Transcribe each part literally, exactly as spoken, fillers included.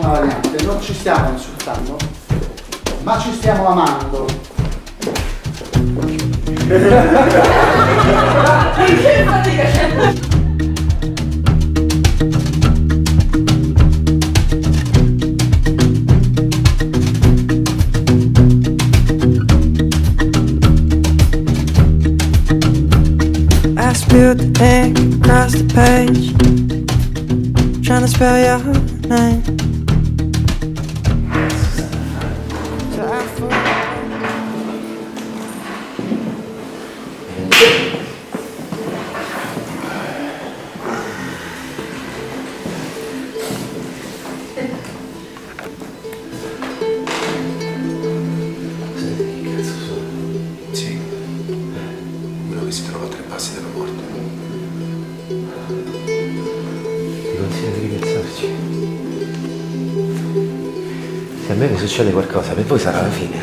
una variante, non ci stiamo insultando, ma ci stiamo amando. I spilled the ink across the page, trying to spell your name. So I Sì, uno che si trova a tre passi dalla morte. Ti consiglio di ripiazzarci. Se a me mi succede qualcosa, per voi sarà la fine.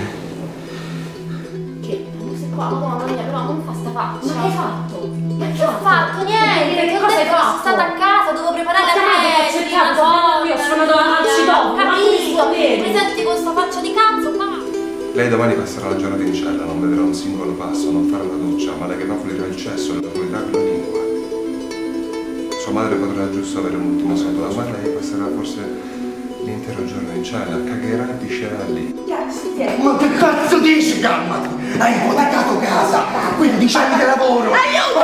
Che? Ma sei qua, mamma mia, però non fa sta faccia. Ma che hai fatto? Ma che ho fatto? Niente, che cosa hai fatto? Sono stata a casa, dovevo preparare la Ho cercato, io sono andata al citofono, ma come si può bene? Presenti con sta faccia di cazzo, ma... Lei domani passerà la giornata in cella, non vedrà un singolo passo, non farà la doccia, ma lei che va pulirà il cesso e la pulirà con la lingua. Sua madre potrà giusto avere un ultimo saluto, ma lei passerà forse l'intero giorno in cella, cagherà e piscerà lì. Ma che cazzo dici, calmati? Hai ipotecato casa, quindici anni di lavoro. Aiuto!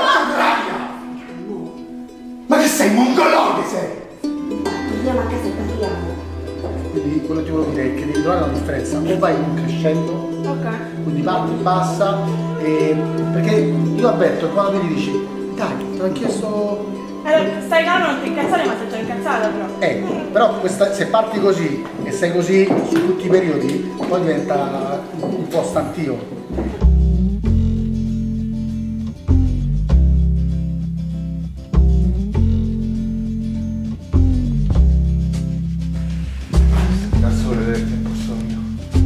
Ma che sei, mongolone sei? Torniamo a casa e parliamo. Quindi quello che ti volevo dire è che devi trovare una differenza, o vai crescendo, Ok. quindi parti bassa, e... perché io avverto che quando mi dici, dai, te l'ho chiesto. Allora, stai calmo, non ti incazzare, ma sei già incazzata però. Ecco, però questa, se parti così e sei così su tutti i periodi, poi diventa un po' stantio. Cazzo vuole vedere che posto mio?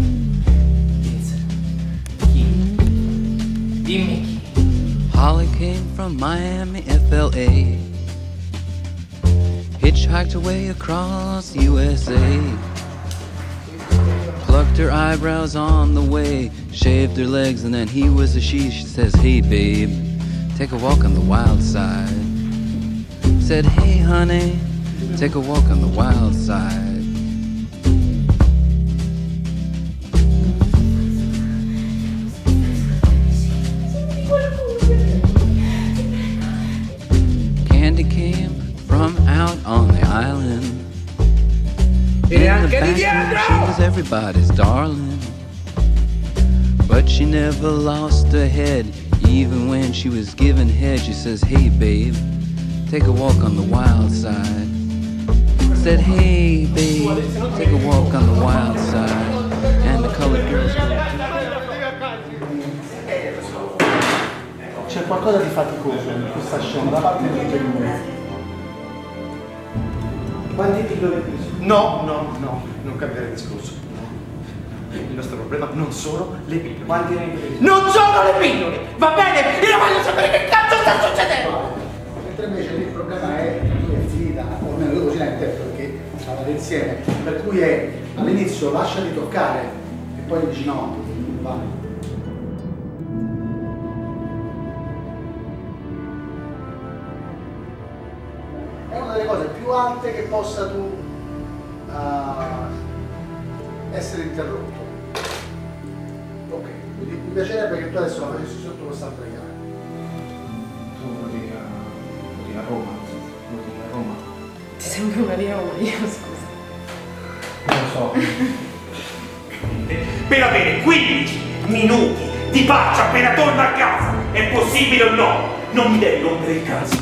Chi? Dimmi chi. Holly came from Miami, F L A. Hitchhiked away across U S A. Plucked her eyebrows on the way, shaved her legs, and then he was a she. She says, hey babe, take a walk on the wild side. Said, hey honey, take a walk on the wild side. Candy came from out on the island. In the bathroom, she was everybody's darling. But she never lost her head, even when she was given head. She says, hey babe, take a walk on the wild side. Said, hey babe, take a walk on the wild side. And the colored girls go. C'è qualcosa di faticoso in questa scena da parte di tutti noi. Quanti pillole hai preso? No, no, no, non cambiare discorso. Il nostro problema non sono le pillole. Quanti ne hai preso? Non sono le pillole! Va bene? Io voglio sapere che cazzo sta succedendo! Mentre invece lì il problema è che è finita, o almeno io così la interpreto perché stavate insieme, per cui è all'inizio lasciati toccare e poi dici no, va. È una delle cose più alte che possa tu uh, essere interrotto. Ok, quindi mi piacerebbe che tu adesso la facessi sotto quest'altra chiave. Tu lo dici a, lo dici a Roma, lo dici a Roma. Ti sembra una di Roma, io scusa. Non lo so. Per avere quindici minuti di pace appena torno a casa! È possibile o no? Non mi devi rompere il cazzo!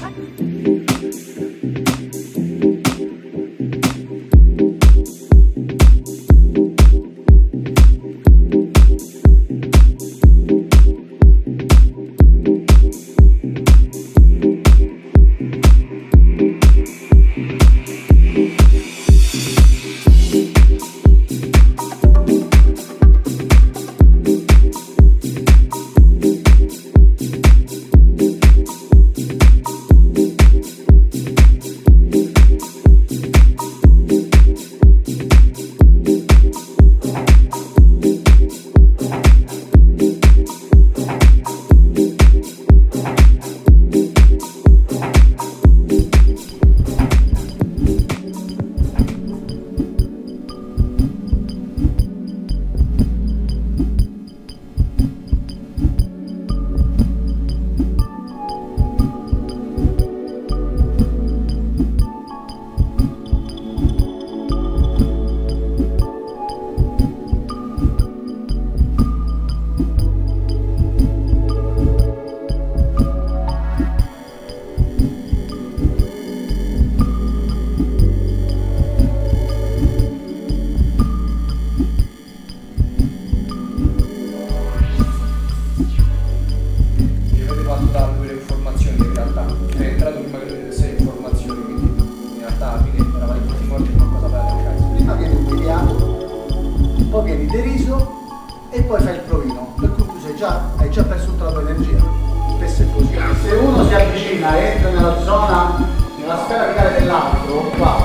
e poi fai il provino, per cui tu sei già, hai già perso tutta la tua energia. Spesso è così. Se uno si avvicina e entra nella zona, nella sfera vitale dell'altro, qua,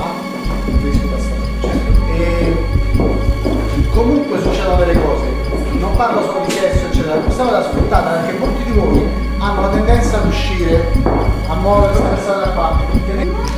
e comunque succedono delle cose. Non parlo solo di sesso, eccetera, questa cosa è sfruttata perché molti di voi hanno la tendenza ad uscire, a muoversi, a stare da qua.